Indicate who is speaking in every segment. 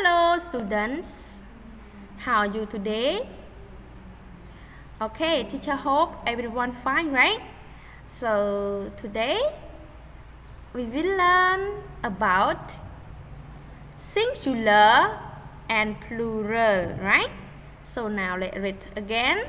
Speaker 1: Hello students, how are you today? Okay, teacher hope everyone fine, right? So today we will learn about singular and plural, right? So now let's read again.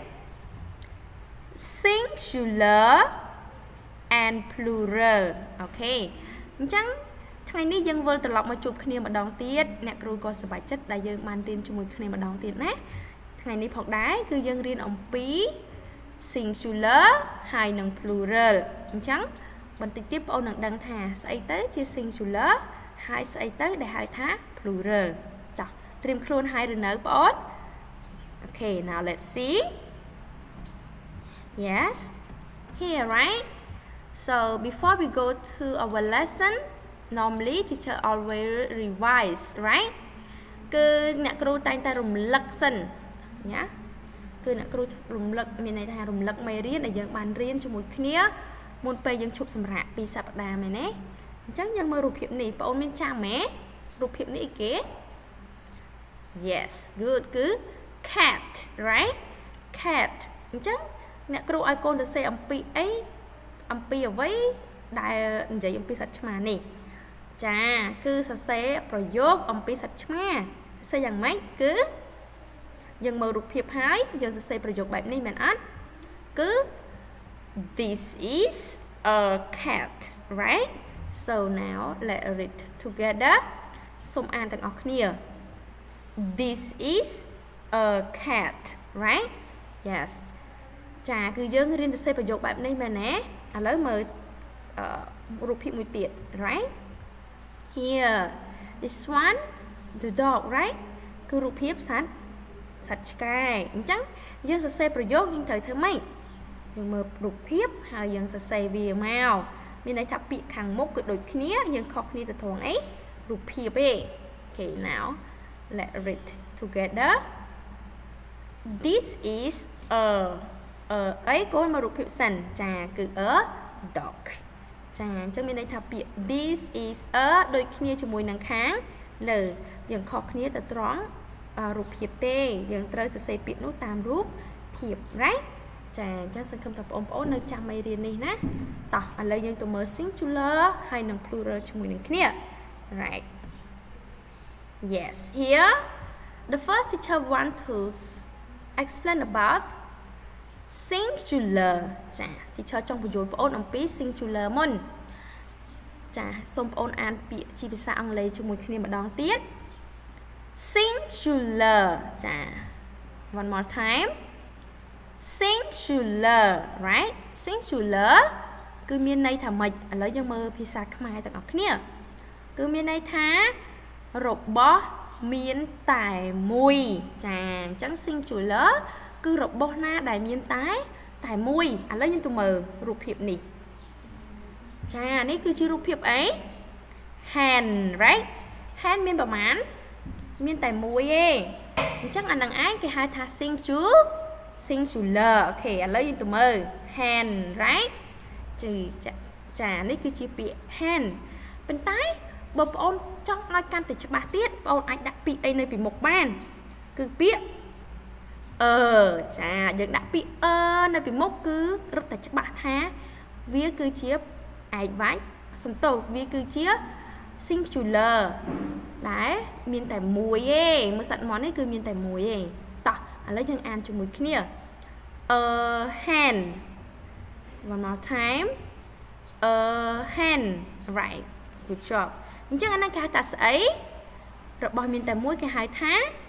Speaker 1: Singular and plural. Okay.ថ្ងៃនេះយើងវិលត្រឡប់មកជួបគ្នាម្ដងទៀតអ្នកគ្រូក៏សប្បាយចិត្តដែលយើងបានរៀនជាមួយគ្នាម្ដងទៀតណាថ្ងៃនេះផងដែរគឺយើងរៀនអំពី singular ហើយនិង plural អញ្ចឹងបន្តិចទៀតបងប្អូននឹងដឹងថាស្អីទៅជា singular ហើយស្អីទៅដែលហៅថា plural តោះត្រៀមខ្លួនហើយឬនៅបងប្អូន Okay, now let's see. Yes. Here, right? So before we go to our lesson, normally teacher always revise, right? គឺអ្នកគ្រូតែងតែរំលឹកសិនណាគឺអ្នកគ្រូរំលឹកមានន័យថារំលឹកមេរៀនដែលយើងបានរៀនជាមួយគ្នាមុនពេលយើងឈប់សម្រាក2សប្តាហ៍មែនទេអញ្ចឹងយើងមើលរូបភាពនេះបងប្អូនមានចាំទេរូបភាពនេះអីគេ Yes, good គឺ cat, right? Cat អញ្ចឹងអ្នកគ្រូឲ្យកូនទៅសេអំពីអីអំពីអ្វីដែលនិយាយអំពីសត្វឆ្មានេះចាគឺសរសេរប្រយោគអំពីសត្វឆ្មាសរសេរយ៉ាងម៉េចគឺយើងមើលរូបភាពហើយយើងសរសេរប្រយោគបែបនេះមែនអត់គឺ This is a cat, right? So now let's read together សូមអានទាំងអស់គ្នា This is a cat, right? Yes ចាគឺយើងរៀនសរសេរប្រយោគបែបនេះមែនទេឥឡូវមើលរូបភាពមួយទៀត right here this one the dog right គឺរូបភាពសត្វឆ្កែអញ្ចឹងយើងសរសេរប្រយោគយើងត្រូវធ្វើម៉េចយើងមើលរូបភាពហើយយើងសរសេរវាមកមានន័យថាពាក្យខាងមុខគឺដូចគ្នាយើងខុសគ្នាទៅត្រង់អីរូបភាពទេ Okay now let's read together this is a អីកូនមករូបភាពសិនចាគឺ a dog ចាអញ្ចឹងមានន័យថាពាក្យ this is a ដូចគ្នាជាមួយនឹងខាងលើយើងខុសគ្នាទៅត្រង់រូបភាពទេយើងត្រូវសរសេរពាក្យនោះតាមរូបភាព right ចាអញ្ចឹងសង្ឃឹមថាបងប្អូននៅចាំមេរៀននេះណាតោះឥឡូវយើងទៅមើល singular ហើយនិង plural ជាមួយនឹងគ្នា right yes here the first teacher want to explain about singular ចា teacher ចង់បញ្យល់បងប្អូនអំពី singular មុនចាសូមបងប្អូនអានពាក្យជាភាសាអង់គ្លេសជាមួយគ្នាម្ដងទៀត singular ចា one more time singular right singular គឺមានន័យថាម៉េចឥឡូវយើងមើលភាសាខ្មែរទាំងអស់គ្នាគឺមានន័យថារបស់មានតែមួយចាអញ្ចឹង singular គឺរបស់ណាដែលមានតែមួយឥឡូវយើងទៅមើលរូបភាពនេះចានេះគឺជារូបភាពអី hand right hand មានប្រមាណមានតែមួយទេអញ្ចឹងអានឹងឯងគេហៅថា singular អូខេឥឡូវយើងទៅមើល hand right ចានេះគឺជាពាក្យ hand ប៉ុន្តែបើបងប្អូនចង់ឲ្យកាន់តែច្បាស់ទៀតបងប្អូនអាចដាក់ពាក្យអីនៅពីមុខបានគឺពាក្យចាយើងដាក់ពាក្យនៅពីមុខគឺរត់តែច្បាស់ថាវាគឺជាឯកវាច់សំទោសវាគឺជា singular ដែលមានតែមួយទេមើលសត្វមាន់នេះគឺមានតែមួយទេតោះឥឡូវយើងអានជាមួយគ្នា hand one more time hand right good job អញ្ចឹងអានេះគេហៅថាស្អីរបស់មានតែមួយគេហៅថា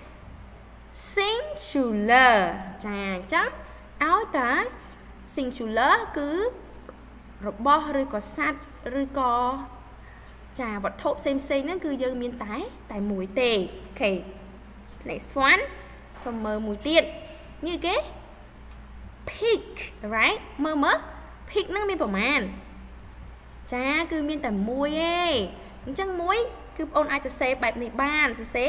Speaker 1: singular ចាអញ្ចឹងឲ្យតែ singular គឺរបស់ឬក៏សត្វឬក៏ចាវត្ថុផ្សេងហ្នឹងគឺយើងមានតែមួយទេអូខេ next one សុំមើលមួយទៀតនេះគេ pig right មើល pig ហ្នឹងមានប្រមាណចាគឺមានតែមួយទេអញ្ចឹងមួយគឺបងអូនអាចសរសេរបែបនេះបានសរសេរ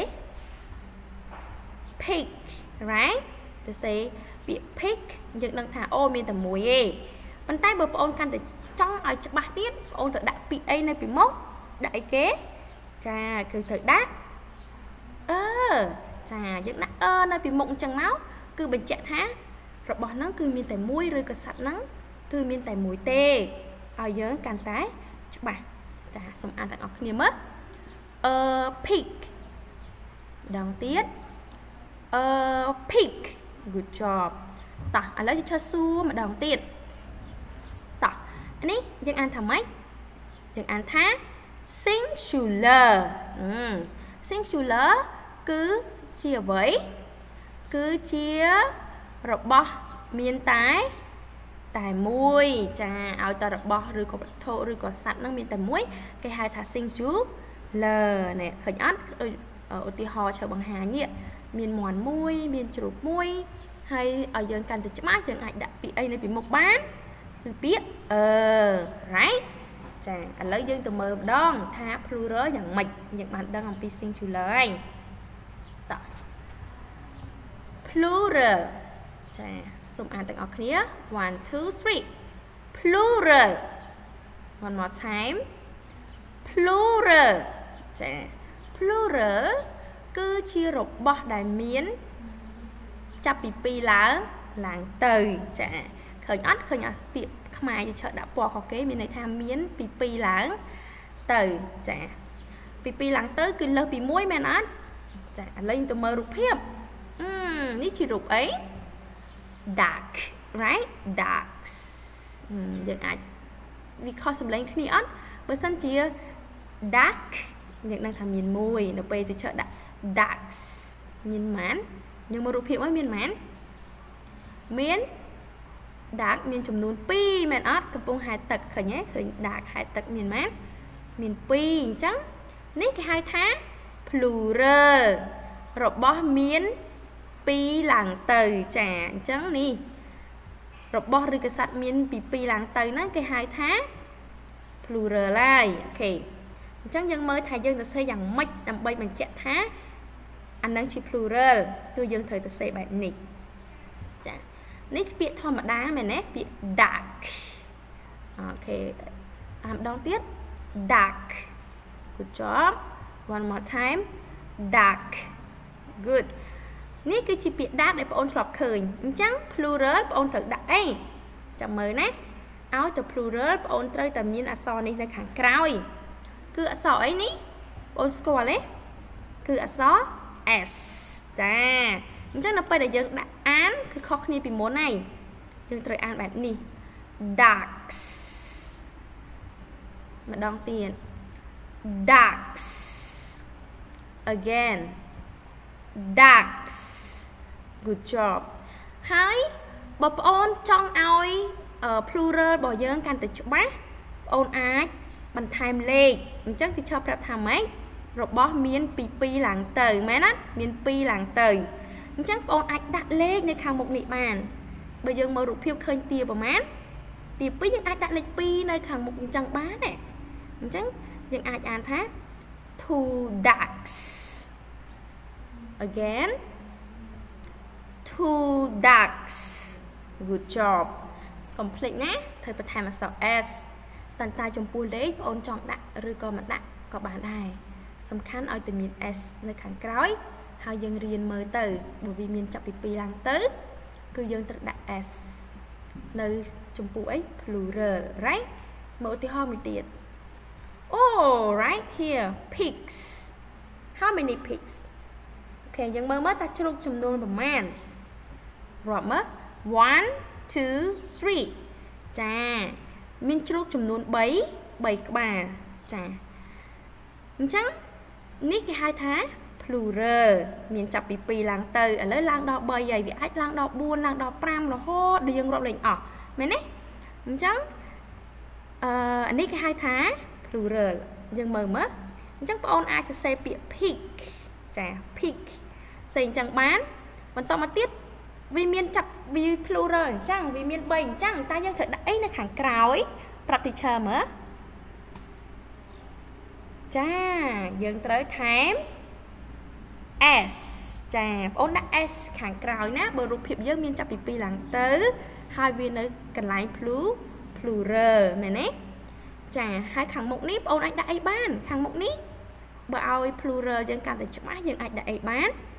Speaker 1: pig right សរសេរពាក្យ pig យើងដឹងថាអូមានតែមួយទេប៉ុន្តែបើបងអូនកាន់តែចង់ឲ្យច្បាស់ទៀតបងអូនត្រូវដាក់ពាក្យអីនៅពីមុខដាក់អីគេចាគឺត្រូវដាក់ chà dựng nãy nơi bị mộng chẳng máu cứ bình chạy thá rồi bỏ nó cứ miên tại mũi rồi có sạch nó cứ miên tại mũi tê ở dưới càng tái chắc bạn ta xong ăn tại ngọc niềm mất pig đằng tiết pig good job tỏ ở lấy cho xua mà đằng tiết tỏ anh ấy dân ăn thầm mấy dân ăn thá singular singular cứ chia với cứ chia rồi bỏ miên tái tài mùi chà áo ta rồi bỏ rồi có thô rồi có sạch nó miên tài muối cái hai thả sinh chú l này khởi ắt ở tí hò chờ bằng hà nhẹ miên mòn môi miên chuột môi hay ở dân cần từ chấm ác dân ảnh đã bị ai này bị một bán cứ biết right chà anh lấy dân từ mờ đón tha pluralอย่างmạch những bạn đang làm pi singular anhต่อ plural ចាសូមអានទាំងអស់គ្នា 1 2 3 plural one more time plural ចា plural គឺជារបស់ដែលមានចាប់ពី2ឡើងទៅចាឃើញអត់ឃើញពាក្យខ្មែរជាច្រើនដាក់ពណ៌ខុសគេមានន័យថាមានពី2ឡើងទៅចាពី2ឡើងទៅគឺលើសពី1មែនអត់ចាឥឡូវទៅមើលរូបភាពនេះជារូបអី duck right ducks យើងអាចវិខសំឡេងគ្នាអត់បើសិនជា duck យើងដឹងថាមាន1នៅពេលទៅជើដាក់ ducks មានម៉ានយើងមើលរូបភាពអីមានម៉ានមាន duck មានចំនួន2មែនអត់កំពុងហែលទឹកឃើញទេឃើញ duck ហែលទឹកមានម៉ានមាន2អញ្ចឹងនេះគេហៅថា plural របស់មាន2ឡើងទៅចាអញ្ចឹងនេះរបស់ឬកសត្វមានពី2ឡើងទៅហ្នឹងគេហៅថា plural ហើយអូខេអញ្ចឹងយើងមើលថាយើងសរសេរយ៉ាងម៉េចដើម្បីបញ្ជាក់ថាអាហ្នឹងជា plural គឺយើងត្រូវសរសេរបែបនេះចានេះពាក្យធម្មតាមែនទេពាក្យ duck អូខេអាម្ដងទៀត duck good job one more time duck good នេះគឺជាពាក្យ duck ដែលបងអូនធ្លាប់ឃើញអញ្ចឹង plural បងអូនត្រូវដាក់អីចាំមើលណាឲ្យទៅ plural បងអូនត្រូវតែមានអក្សរនេះនៅខាងក្រោយគឺអក្សរអីនេះបងអូនស្គាល់ទេគឺអក្សរ S ចាអញ្ចឹងនៅពេលដែលយើងដាក់អានគឺខុសគ្នាពីមុនហើយយើងត្រូវអានបែបនេះ ducks ម្ដងទៀត ducks again ducks good job ហើយបើបងអូនចង់ឲ្យ plural របស់យើងកាន់តែច្បាស់បងអូនអាចបន្ថែមលេខអញ្ចឹងទីឈប់ប្រាប់ថាម៉េចរបស់មានពី2ឡើងទៅមែនទេមាន2ឡើងទៅអញ្ចឹងបងអូនអាចដាក់លេខនៅខាងមុខនេះបានបើយើងមើលរូបភាពឃើញទាប្រមាណទា2យើងអាចដាក់លេខ2នៅខាងមុខអញ្ចឹងបានទេអញ្ចឹងយើងអាចអានថា two ducks again two ducks good job complete ណាត្រូវបន្ថែមអក្សរ S តែតែចំពោះលេខបងអូនចង់ដាក់ឬក៏មិនដាក់ក៏បានដែរសំខាន់ឲ្យតែមាន S នៅខាងក្រោយហើយយើងរៀនមើលទៅបើវាមានចាប់ពី2ឡើងទៅគឺយើងត្រូវដាក់ S នៅចំពោះអី plural right មើលឧទាហរណ៍មួយទៀត oh right here pigs how many pigs អូខេយើងមើលតើជ្រូកចំនួនប្រមាណរាប់មើល 1 2 3ចាមានជ្រូកចំនួន3ក្បាលចាអញ្ចឹងនេះគេហៅថា plural មានចាប់ពី2ឡើងទៅឥឡូវឡើងដល់3ហើយវាអាចឡើងដល់4ឡើងដល់5រហូតដល់យើងរាប់លេងអស់មែនទេអញ្ចឹងអានេះគេហៅថា plural យើងមើលអញ្ចឹងបងអូនអាចសរសេរពាក្យ pig ចា pig ផ្សេងអញ្ចឹងបានបន្តមកទៀតវាមានចាប់វា plural អញ្ចឹងវាមាន3អញ្ចឹងតែយើងត្រូវដាក់អីនៅខាងក្រោយប្រាប់ teacher មើលចាយើងត្រូវថែម S ចាបងអូនដាក់ S ខាងក្រោយណាបើរូបភាពយើងមានចាប់ពី2ឡើងទៅហើយវានៅកន្លែង plural មែនទេចាហើយខាងមុខនេះបងអូនអាចដាក់អីបានខាងមុខនេះបើឲ្យ plural យើងកាន់តែច្បាស់យើងអាចដាក់អីបាន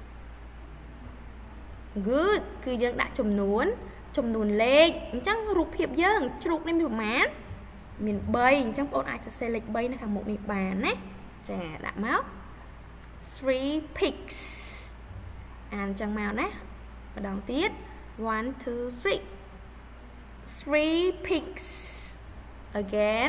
Speaker 1: good គឺយើងដាក់ចំនួនលេខអញ្ចឹងរូបភាពយើងជ្រូកនេះមានប្រមាណមាន3អញ្ចឹងបងប្អូនអាចសរសេរលេខ3នៅខាងមុខនេះបានណាចាដាក់មក 3 pigs អានអញ្ចឹងមកណាម្ដងទៀត1 2 3 pigs again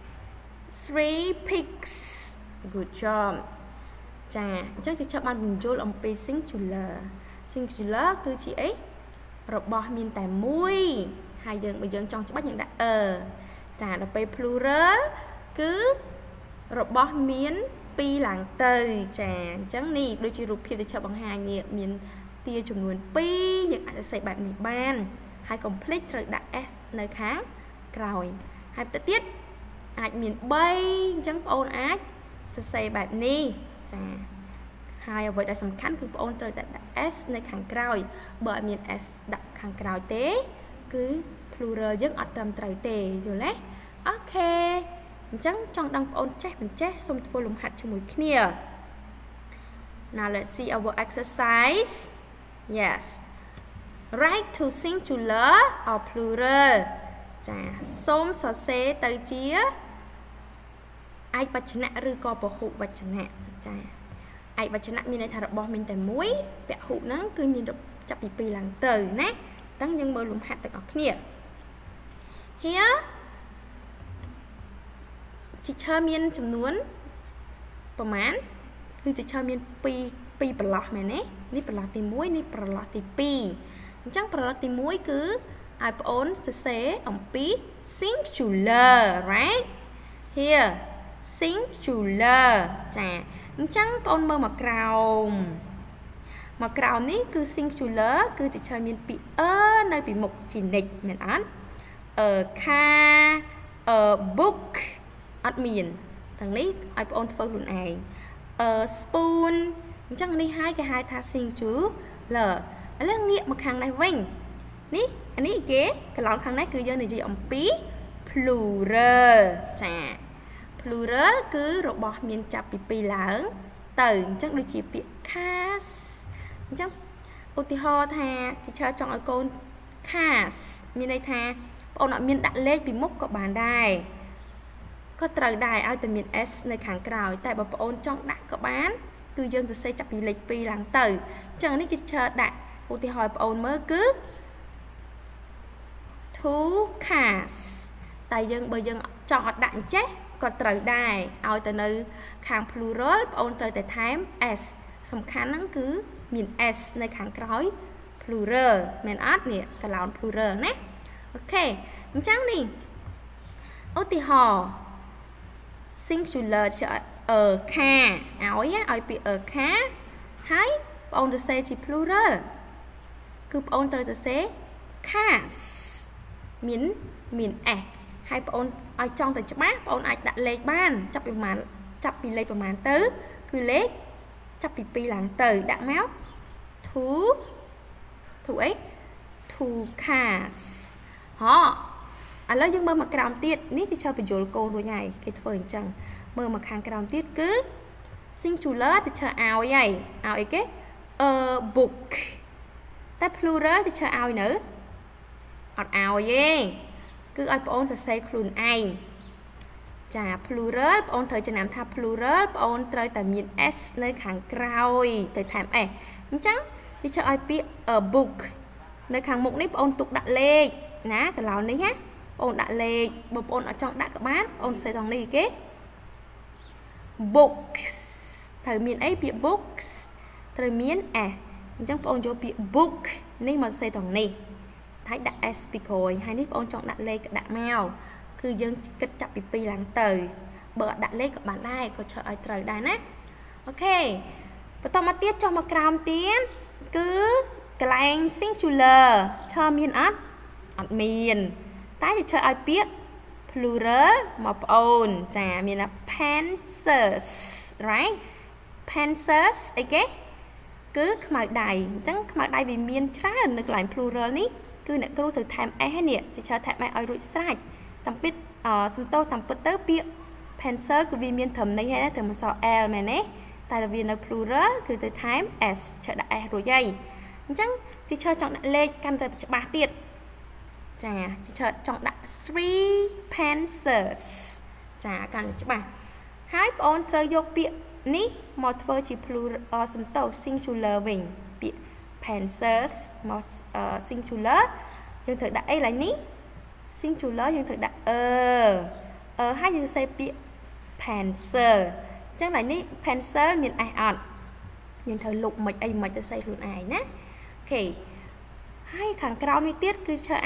Speaker 1: 3 pigs good job ចាអញ្ចឹងជាបានបញ្ចូលអំពី singular គឺជាអីរបស់មានតែមួយហើយបើយើងចង់ច្បាស់យើងដាក់ចាដល់ពេល plural គឺរបស់មាន2ឡើងទៅចាអញ្ចឹងនេះដូចជារូបភាពដែលចង់បង្ហាញនេះមានទាចំនួន2យើងអាចសរសេរបែបនេះបានហើយ complete ត្រូវដាក់ s នៅខាងក្រោយហើយទៅទៀតអាចមាន3អញ្ចឹងបងប្អូនអាចសរសេរបែបនេះចាហើយអ្វីដែលសំខាន់គឺបងប្អូនត្រូវតែដាក់ s នៅខាងក្រោយបើអត់មាន s ដាក់ខាងក្រោយទេគឺ plural យើងអត់ត្រឹមត្រូវទេយល់ទេអូខេអញ្ចឹងចង់ដឹងបងប្អូនចេះមិនចេះសូមធ្វើលំហាត់ជាមួយគ្នា Now let's see our exercise yes write to singular or plural ចាសូមសរសេរទៅជាឯកវចនៈឬក៏ពហុវចនៈចាឯកវចនៈមានន័យថារបស់មានតែមួយពហុហ្នឹងគឺមានចាប់ពី2ឡើងទៅណាអញ្ចឹងយើងមើលលំហាត់ទាំងអស់គ្នា Here teacher មានចំនួនប្រមាណគឺ teacher មាន2ប្រឡោះមែនទេនេះប្រឡោះទី1នេះប្រឡោះទី2អញ្ចឹងប្រឡោះទី1គឺឲ្យបងអូនសរសេរអំពី singular right here singular ចាអញ្ចឹងបងអូនមើលមកក្រោមនេះគឺ singular គឺ teacher មានពាក្យនៅពីមុខជានិច្ចមែនអត់car book អត់មានទាំងនេះឲ្យបងអូនធ្វើខ្លួនឯងspoon អញ្ចឹងនេះហើយគេហៅថា singular ឥឡូវងាកមកខាងនេះវិញនេះអានេះគេកន្លងខាងនេះគឺយើងនិយាយអំពី plural ចា plural គឺរបស់មានចាប់ពី2ឡើងទៅអញ្ចឹងដូចជាពាក្យ cars អញ្ចឹងឧទាហរណ៍ថា teacher ចង់ឲ្យកូន cars មានន័យថាបងអូនអត់មានដាក់លេខពីមុខក៏បានដែរក៏ត្រូវដែរឲ្យតែមាន s នៅខាងក្រោយតែបើបងអូនចង់ដាក់ក៏បានគឺយើងសរសេរចាប់ពីលេខ2ឡើងទៅអញ្ចឹងនេះគឺឈើដាក់ឧទាហរណ៍បងអូនមើលគឺ two cars តែបើយើងចង់អត់ដាក់អញ្ចេះក៏ត្រូវដែរឲ្យទៅនៅខាង plural បងអូនត្រូវតែថែម s សំខាន់ហ្នឹងគឺមាន s នៅខាងក្រោយ plural មែនអត់នេះកន្លង plural ណាអូខេអញ្ចឹងនេះឧទាហរណ៍ singular ជា car ឲ្យពាក្យ car ហើយបងអូនសរសេរជា plural គឺបងអូនត្រូវសរសេរ cars មាន s ហើយបងអូនឲ្យចង់ទៅច្បាស់បងអូនអាចដាក់លេខបានចាប់ពីលេខប្រមាណទៅគឺលេខចាប់ពី2ឡើងទៅដាក់មក two cars ឥឡូវយើងមើលមកក្រោមទៀតនេះទីឈើបញ្យល់កូនរួចហើយគេធ្វើអញ្ចឹងមើលមកខាងក្រោមទៀតគឺ singular ទីឈើឲ្យហើយឲ្យអីគេ book តែ plural ទីឈើឲ្យនៅអត់ឲ្យទេគឺឲ្យបងអូនសរសេរខ្លួនឯងចា plural បងអូនត្រូវចំណាំថា plural បងអូនត្រូវតែមាន s នៅខាងក្រោយទៅថែម s អញ្ចឹងទីឈើឲ្យពាក្យ book នៅខាងមុខនេះបងអូនទុកដាក់លេខណាកន្លងនេះណាបងអូនដាក់លេខបើបងអូនអត់ចង់ដាក់ក៏បានបងអូនសេតងនេះគេ books ត្រូវមានអីពាក្យ books ត្រូវមាន s អញ្ចឹងបងអូនយកពាក្យ book នេះមកសេតងនេះហើយដាក់ s ពីក្រោយហើយនេះបងអូនចង់ដាក់លេខក៏ដាក់មកគឺយើងគិតចាប់ពី2ឡើងទៅបើអត់ដាក់លេខក៏បានដែរក៏ឆ្លើយឲ្យត្រូវដែរណាអូខេបន្តមកទៀតចុះមកក្រោមទៀតគឺកន្លែង singular ឈើមានអត់មានតែจะឈើឲ្យពាក្យ plural មកបងអូនចាមានថា pencils right pencils អីគេគឺខ្មៅដៃអញ្ចឹងខ្មៅដៃវាមានច្រើននៅកន្លែង plural នេះគឺអ្នកគ្រូត្រូវថែម s ហើយនេះจะឈើថែម s ឲ្យរួចស្រេចតាមពិតសំទោសតាមពិតទៅពាក្យ pencil គឺវាមានត្រឹមនេះហើយត្រឹមអក្សរ l មែនទេតែវានៅ plural គឺទៅថែម s ឈើដាក់ s រួចហើយ chẳng teacher chọn đặt lên căn từ ba tiết chả teacher chọn đặt 3 pencils chả căn cho bà hai bọn trời dục bịa ní một thơ chỉ plural sầm tàu singular mình bịa pencils một singular nhưng thực đặt ấy là ní singular nhưng thực đặt hai như xây bịa pencil chắc là ní pencil miền ai ăn nhưng thời lục mạch ấy mạchจะxây luôn ai nhé ok hai thằng cao như tiết cứ chờ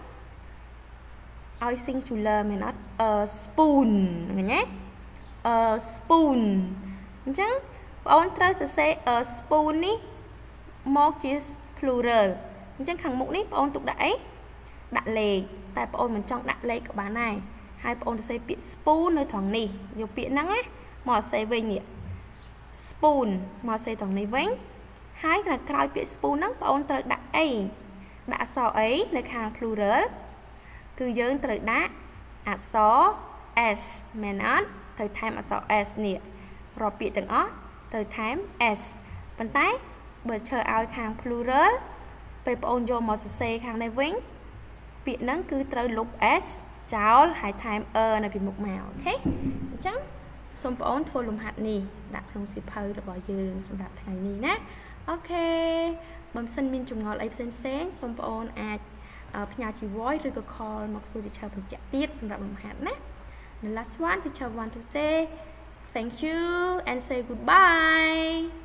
Speaker 1: áo singular mình nói spoon nhé spoon chẳng bọn trời sẽ say spoon ní một chữ plural chẳng thằng mục ní bọn tục đặt lề tại bọn mình trong đặt lề của bạn này hai bọn sẽ bị spoon nơi thằng này dùng biển nắng á mà sẽ về nhỉ spoon mà sẽ thằng này vén hai là coi bị spoon nắng bọn trời đặt ấy đã so ấy là hàng plural cứ dân trời đá so s men on thời time so s nè rồi bị từng ó thời time s bàn tay bởi chờ ao hàng plural về bọn vô một xe hàng này vĩnh bị nắng cứ trời lúc s cháu hai time là bị một màu ok chắc xong bọn thôi lùm hạt nì đặt không xịp hơi là bỏ dương xong đặt ngày nì nè ok mình xin mình chụp ngọt lấy xem xong bọn nhà chỉ voice rồi có call mặc dù chỉ chờ mình chạy tiết xong đặt lùm hạt nè the last one thì chờ one to say thank you and say goodbye.